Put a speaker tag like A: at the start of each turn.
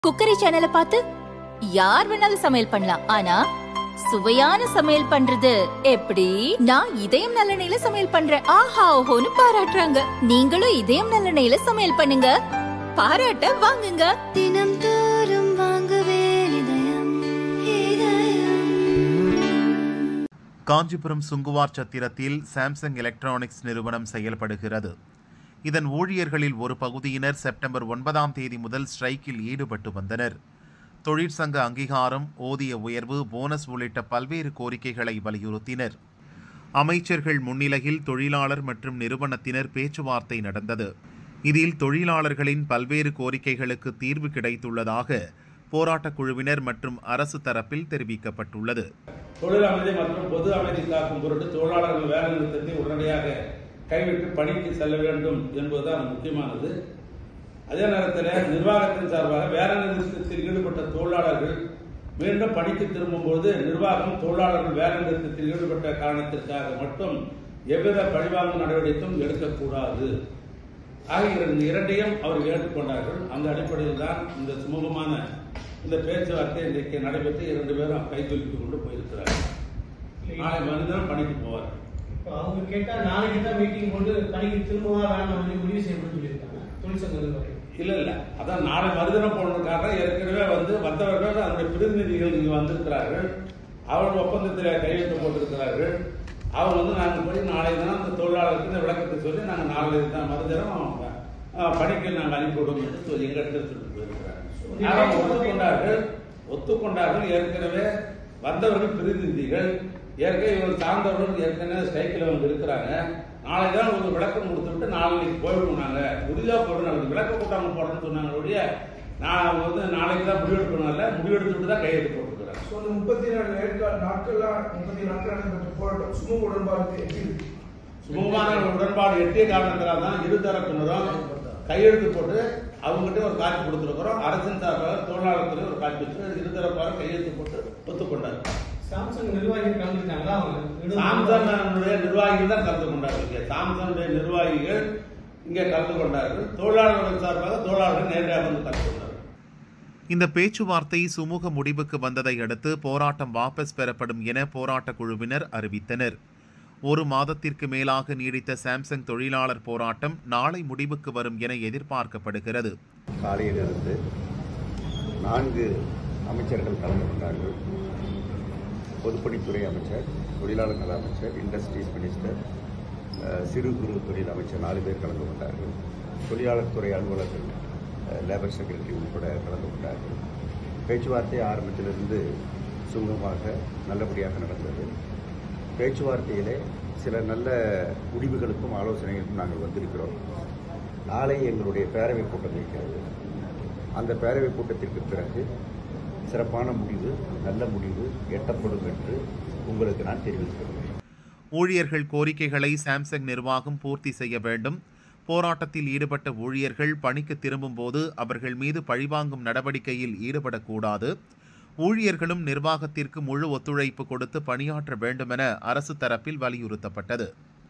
A: Cookery சேனலை பார்த்து யார் வேணாலும் சமையல் பண்ணலாம். ஆனா சுவையான சமையல் பண்றது எப்படி? நான் இதயம் நல்லெண்ணெயில சமையல் பண்றேன். ஆஹா ஓஹோன்னு பாராட்டுறாங்க. நீங்களும் இதயம் நல்லெண்ணெயில சமையல் பண்ணுங்க, பாராட்ட வாங்குங்க.
B: தினம் தோறும் வாங்குவே இதயம் இதயம்.
C: காஞ்சிபுரம் சுங்குவார் சத்திரத்தில் சாம்சங் எலக்ட்ரானிக்ஸ் நிறுவனம் செயல்படுகிறது. இதன் ஊழியர்களில் ஒரு பகுதியினர் செப்டம்பர் 9ஆம் தேதி முதல் ஸ்ட்ரைக்கில் ஈடுபட்டு வந்தனர். தொழிற்சங்க அங்கீகாரம், ஊதிய உயர்வு, போனஸ் உள்ளிட்ட பல்வேறு கோரிக்கைகளை வலியுறுத்தினர். அமைச்சர்கள் முன்னிலையில் தொழிலாளர் மற்றும் நிறுவனத்தினர் பேச்சுவார்த்தை நடந்தது. இதில் தொழிலாளர்களின் பல்வேறு கோரிக்கைகளுக்கு தீர்வு கிடைத்துள்ளதாக போராட்டக் குழுவினர் மற்றும் அரசு தரப்பில் தெரிவிக்கப்பட்டுள்ளது.
D: தொழில் அமைதி மற்றும் பொது அமைதி காக்கும் பொருட்டு தொழிலாளர்கள் வேலை நிறுத்தத்தை உடனடியாக கைவிட்டு பணிக்கு செல்ல வேண்டும் என்பதுதான் முக்கியமானது. அதே நேரத்தில் நிர்வாகத்தின் சார்பாக வேலை நிறுத்தத்தில் ஈடுபட்ட தொழிலாளர்கள் மீண்டும் பணிக்கு திரும்பும்போது நிர்வாகம் தொழிலாளர்கள் வேலை நிறுத்தத்தில் ஈடுபட்ட காரணத்திற்காக மட்டும் எவ்வித பழிவாங்கும் நடவடிக்கையும் எடுக்கக்கூடாது ஆகிய இரண்டையும் அவர்கள் ஏற்றுக்கொண்டார்கள். அந்த அடிப்படையில் தான் இந்த சுமூகமான இந்த பேச்சுவார்த்தை இன்றைக்கு நடைபெற்று 2 பேரும் கைகுலுக்கிக் கொண்டு போயிருக்கிறார்கள். நாளை மறுதினம் பணிக்கு போவார்கள்.
E: அவங்க கேட்டா நாளைக்கு தான் மீட்டிங் கொண்டு பணிக்கு திரும்பவா வேண்டாம் முடிவு செய்யணும்னு சொல்லியிருக்காங்க தொழிற்சங்க.
D: இல்ல அதான் நாளை மறுதினம் போனதுக்காக ஏற்கனவே வந்தவர்கள் அதனுடைய பிரதிநிதிகள் இங்கு வந்திருக்கிறார்கள். அவர்கள் ஒப்பந்தத்தில் கையெழுத்து போட்டிருக்கிறார்கள். அவங்க நாங்கள் போய் நாளை தினம் அந்த தொழிலாளருக்கு இந்த விளக்கத்தை சொல்லி நாங்கள் நாளை தான் மறுதினம் பணிக்கு நாங்கள் அனுப்பிவிடும் என்று எங்கிட்ட சொல்லிட்டு போயிருக்கிறார்கள். ஒத்துக்கொண்டார்கள். ஏற்கனவே வந்தவர்கள் பிரதிநிதிகள், ஏற்கனவே இவர்கள் சார்ந்தவர்கள் ஏற்கனவே ஸ்ட்ரைக்கில் வந்து இருக்கிறாங்க. நாளை தான் ஒரு விளக்கம் கொடுத்துட்டு நாளைக்கு போயிடுவோம். நாங்கள் உறுதியாக போடணும், விளக்க கூட்டாமல் போடணும்னு சொன்னாங்க. நான் நாளைக்கு தான் முடிவெடுக்கணும்ல, முடிவெடுத்துட்டு தான் கையெழுத்து போட்டுருக்கிறேன்.
F: 34 நாட்கள் போராட்டம்
D: சுமூகமான உடன்பாடு எட்டிய காரணத்தினால் தான் இருதரப்பினரும் கையெழுத்து போட்டு அவங்ககிட்ட ஒரு காப்பி கொடுத்துருக்கிறோம். அரசின் சார்பாக தொழிலாளர் துறை ஒரு காப்பி வச்சு இருதரப்பாக கையெழுத்து போட்டு ஒத்துக்கொண்டார்.
E: சாம்சங் நிர்வாகிகள் கலந்துட்டாங்களா?
D: சாம்சங்குடைய நிர்வாகிகள் தான் கலந்து கொண்டார்கள். சாம்சங்குடைய நிர்வாகிகள் இங்கே கலந்து கொண்டார்கள். தொழிலாளர்கள் சார்பாக தொழிலாளர்கள் நேரடியாக வந்து கலந்து கொண்டார்கள்.
C: இந்த பேச்சுவார்த்தை சுமூக முடிவுக்கு வந்ததை அடுத்து போராட்டம் வாபஸ் பெறப்படும் என போராட்டக் குழுவினர் அறிவித்தனர். 1 மாதத்திற்கு மேலாக நீடித்த சாம்சங் தொழிலாளர் போராட்டம் நாளை முடிவுக்கு வரும் என எதிர்பார்க்கப்படுகிறது.
G: காலையிலிருந்து 4 அமைச்சர்கள் கலந்து கொண்டார்கள். பொதுப்பணித்துறை அமைச்சர், தொழிலாளர் நல அமைச்சர், இண்டஸ்ட்ரீஸ் மினிஸ்டர், சிறு குறு தொழில் அமைச்சர் 4 பேர் கலந்து கொண்டார்கள். தொழிலாளர் துறை அலுவலர்கள், லேபர் செக்ரட்டரி உட்பட கலந்து கொண்டார்கள். பேச்சுவார்த்தை ஆரம்பத்திலிருந்து சுமூகமாக நல்லபடியாக நடந்தது. பேச்சுவார்த்தையிலே சில நல்ல முடிவுகளுக்கும் ஆலோசனைகளுக்கும் நாங்கள் வந்திருக்கிறோம். நாளை எங்களுடைய பேரவை கூட்டம் இருக்கிறது. அந்த பேரவை கூட்டத்திற்கு பிறகு சிறப்பான முடிவு, நல்ல முடிவு எட்டப்படும் என்று உங்களுக்கு நான் தெரிவிக்கிறேன்.
C: ஊழியர்கள் கோரிக்கைகளை சாம்சங் நிர்வாகம் பூர்த்தி செய்ய வேண்டும். போராட்டத்தில் ஈடுபட்ட ஊழியர்கள் பணிக்கு திரும்பும் போது அவர்கள் மீது பழிவாங்கும் நடவடிக்கையில் ஈடுபடக்கூடாது. ஊழியர்களும் நிர்வாகத்திற்கு முழு ஒத்துழைப்பு கொடுத்து பணியாற்ற வேண்டும் என அரசு தரப்பில் வலியுறுத்தப்பட்டது.